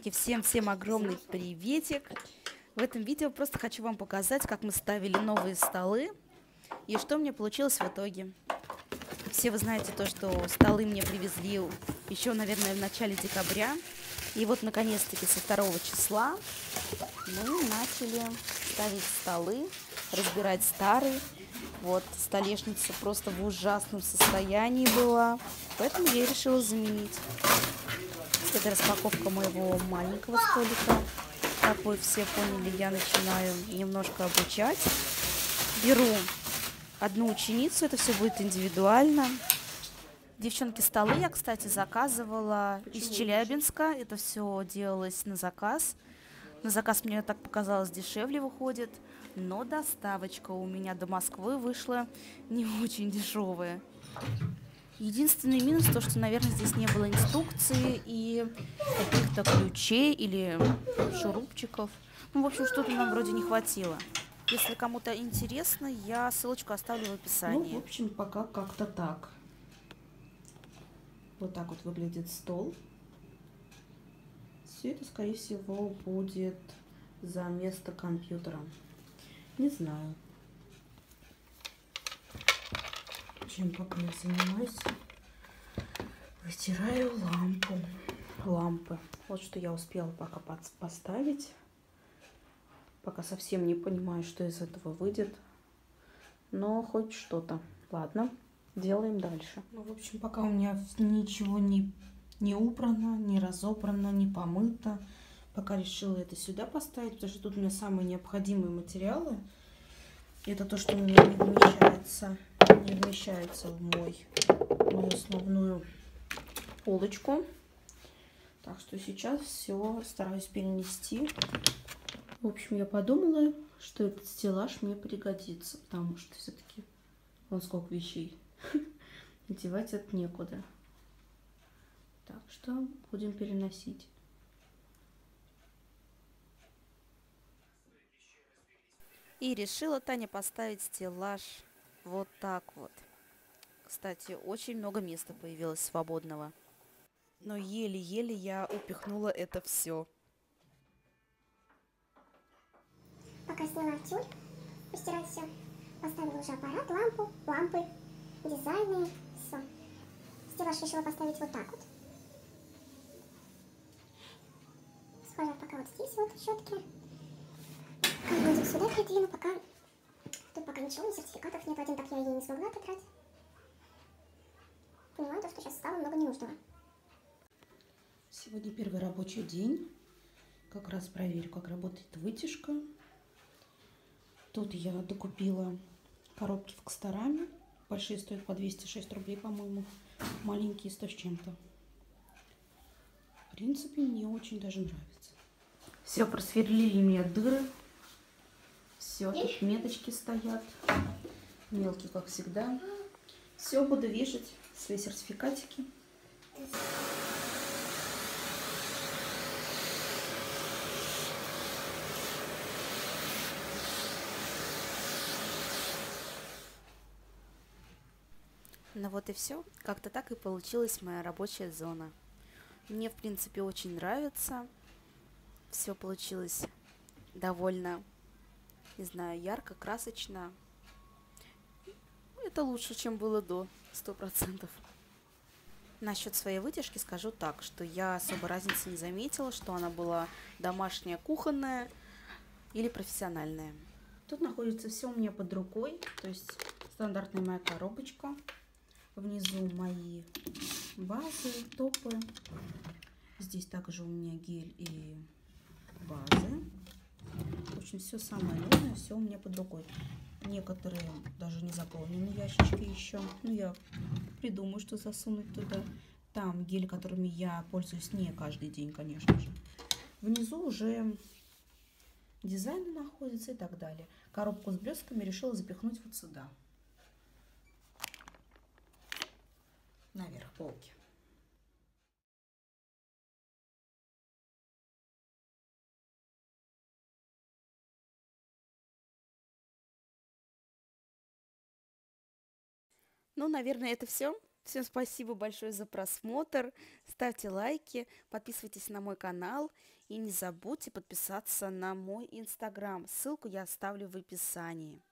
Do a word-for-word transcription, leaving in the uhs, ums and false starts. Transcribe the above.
девчонки, всем-всем огромный приветик. В этом видео просто хочу вам показать, как мы ставили новые столы и что мне получилось в итоге. Все вы знаете то, что столы мне привезли еще, наверное, в начале декабря. И вот, наконец-таки, со второго числа мы начали ставить столы, разбирать старые. Вот, столешница просто в ужасном состоянии была, поэтому я и решила заменить. Это распаковка моего маленького столика. Как вы все поняли, я начинаю немножко обучать. Беру одну ученицу, это все будет индивидуально. Девчонки, столы я, кстати, заказывала из Челябинска. Это все делалось на заказ. На заказ мне так показалось дешевле выходит, но доставочка у меня до Москвы вышла не очень дешевая. Единственный минус то, что, наверное, здесь не было инструкции и каких-то ключей или шурупчиков. Ну, в общем, что-то нам вроде не хватило. Если кому-то интересно, я ссылочку оставлю в описании. Ну, в общем, пока как-то так. Вот так вот выглядит стол. Все это, скорее всего, будет за место компьютера. Не знаю. Чем пока я занимаюсь? Вытираю лампу. Лампы. Вот что я успела пока поставить. Пока совсем не понимаю, что из этого выйдет. Но хоть что-то. Ладно, делаем дальше. Ну, в общем, пока у меня ничего не, не убрано, не разобрано, не помыто. Пока решила это сюда поставить, потому что тут у меня самые необходимые материалы. Это то, что у меня не вмещается, не вмещается в мой, мою основную полочку. Так что сейчас все стараюсь перенести. В общем, я подумала, что этот стеллаж мне пригодится, потому что все-таки вон сколько вещей. Девать это некуда. Так что будем переносить. И решила Таня поставить стеллаж вот так вот. Кстати, очень много места появилось свободного. Но еле-еле я упихнула это все. Пока сняла тюль, постирать все, поставила уже аппарат, лампу, лампы, дизайны, все. Стеллаж решила поставить вот так вот. Схожу пока вот здесь вот щетки. Как сюда придвину, пока тут пока ничего, ни сертификатов нет, один так я и не смогла отодрать. Понимаю, то, что сейчас стало много ненужного. Сегодня первый рабочий день. Как раз проверю, как работает вытяжка. Тут я докупила коробки в Костораме. Большие стоят по двести шесть рублей, по-моему. Маленькие сто с чем-то. В принципе, мне очень даже нравится. Все, просверлили мне дыры. Все, тут меточки стоят. Мелкие, как всегда. Все, буду вешать свои сертификатики. Ну вот и все. Как-то так и получилась моя рабочая зона. Мне, в принципе, очень нравится. Все получилось довольно, не знаю, ярко, красочно. Это лучше, чем было до, сто процентов. Насчет своей вытяжки скажу так, что я особо разницы не заметила, что она была домашняя, кухонная или профессиональная. Тут находится все у меня под рукой, то есть стандартная моя коробочка. Внизу мои базы, топы. Здесь также у меня гель и базы. В общем, все самое нужное, все у меня под рукой. Некоторые даже не заполнены ящички еще. Ну, я придумаю, что засунуть туда. Там гель, которыми я пользуюсь не каждый день, конечно же. Внизу уже дизайны находятся и так далее. Коробку с блестками решила запихнуть вот сюда. Наверх полки. Ну, наверное, это все. Всем спасибо большое за просмотр. Ставьте лайки, подписывайтесь на мой канал и не забудьте подписаться на мой инстаграм. Ссылку я оставлю в описании.